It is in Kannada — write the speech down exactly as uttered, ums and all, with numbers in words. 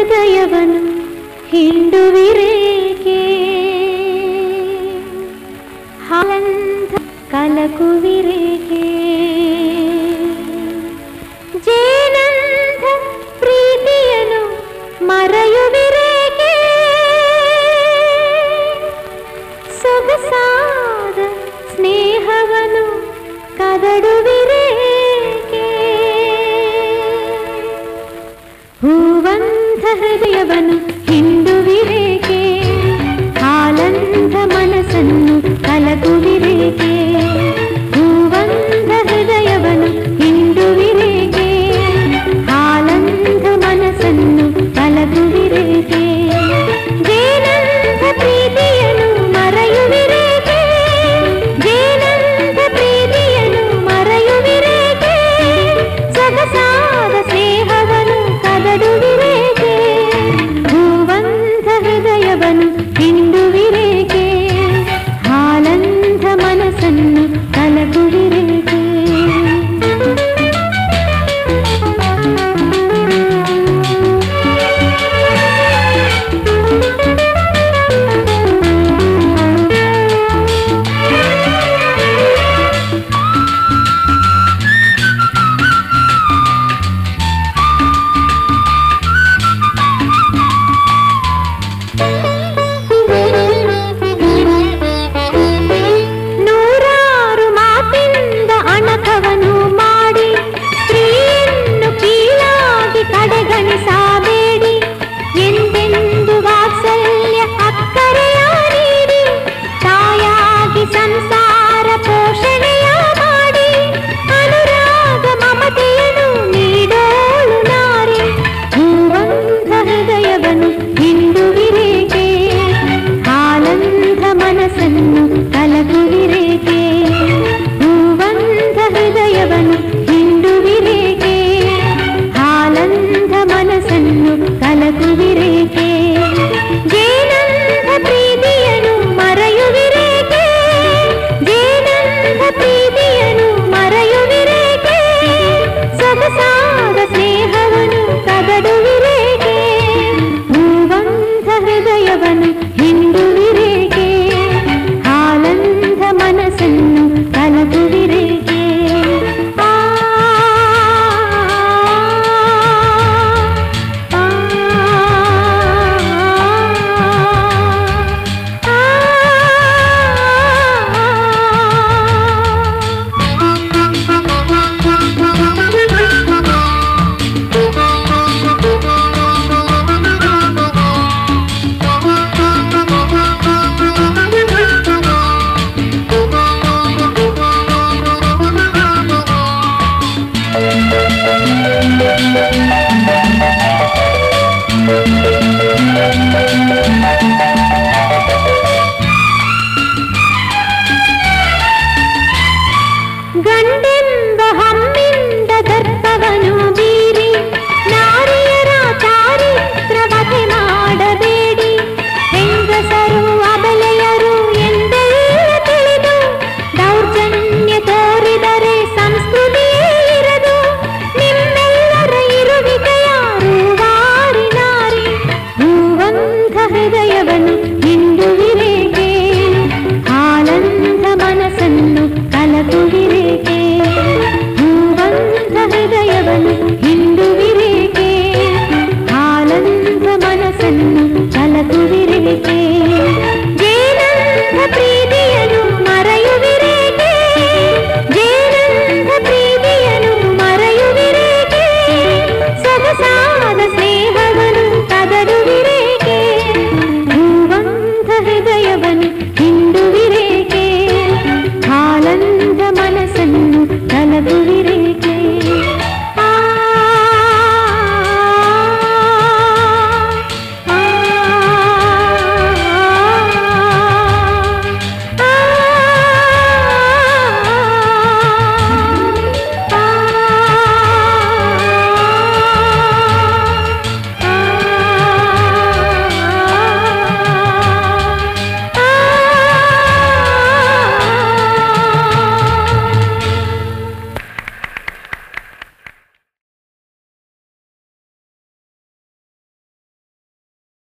ಹೃದಯವನ್ನು ಹಿಂಡುವಿರೇಕೆ ಹಾಲಂಧ ಕಲಕುವಿರೇಕೆ ಜೇನಂಧ ಪ್ರೀತಿಯನ್ನು ಮರೆಯುವಿರೇಕೆ ಸೊಗಸಾದ ಸ್ನೇಹವನ್ನು ಕದಡುವಿರೇಕೆ ಹೂವಂತ ಹೃದಯವನ್ನು ಹಿಂಡುವಿರೇಕೆ ಹಾಲಂಧ ಮನಸ್ಸನ್ನು ಕಲಕುವಿರೇಕೆ ಹೂವಂತ ಹೃದಯವನ್ನು ಹಿಂಡುವಿರೇಕೆ ಹಾಲಂಧ ಮನಸ್ಸನ್ನು ಕಲಕುವಿರೇಕೆ ಜೇನಂಥ ಪ್ರೀತಿಯನ್ನು ಮರೆಯುವಿರೇಕೆ ಜೇನಂಥ ಪ್ರೀತಿಯನ್ನು ಮರೆಯುವಿರೇಕೆ ಸೊಗಸಾದ ಸ್ನೇಹವನ್ನು ಕದಡುವಿರೇಕೆ ಹೂವಂತ ಹೃದಯವನ್ನು ಹಿಂಡುವಿರೇಕೆ ಹಾಲಂಧ ಮನಸ್ಸನ್ನು ಕಲಕುವಿರೇಕೆ ನೂರಾರು ಮಾತಿಂದ ಅಣಕವನ್ನು ಮಾಡಿ ಸ್ತ್ರೀಯನ್ನು ಕೀಳಾಗಿ ಕಡೆಗಣಿಸಬೇಡಿ ಎಂದೆಂದು ವಾತ್ಸಲ್ಯ ಅಕ್ಕರೆಯ ನೀಡಿ ತಾಯಾಗಿ ಸಂಸಾರ ಪೋಷಣೆಯ ಮಾಡಿ ಅನುರಾಗ ಮಮತೆಯನ್ನು ನೀಡೋಳು ನಾರಿ ಹೂವಂತ ಹೃದಯವನ್ನು ಹಿಂಡುವಿರೇಕೆ ಹಾಲಂಧ ಮನಸ್ಸನ್ನು ಕಲಕುವಿರೇಕೆ ಹೂವಂತ ಹೃದಯವನ್ನು ಹಿಂಡುವಿರೇಕೆ ಹಾಲಂಧ ಮನಸ್ಸನ್ನು ಕಲಕುವಿರೇಕೆ ಜೇನಂಥ ಪ್ರೀತಿಯನ್ನು ಮರೆಯುವಿರೇಕೆ ಜೇನಂಥ ಪ್ರೀತಿಯನ್ನು ಮರೆಯುವಿರೇಕೆ ಸೊಗಸಾದ ಸ್ನೇಹವನ್ನು ಕದಡುವಿರೇಕೆ ಹೂವಂತ ಹೃದಯವನ್ನು ಹಿಂಡುವಿರೇಕೆ ಹಾಲಂಧ ಮನಸ್ಸನ್ನು ಕಲಕುವಿರೇಕೆ ಆ ಆ, Thank you.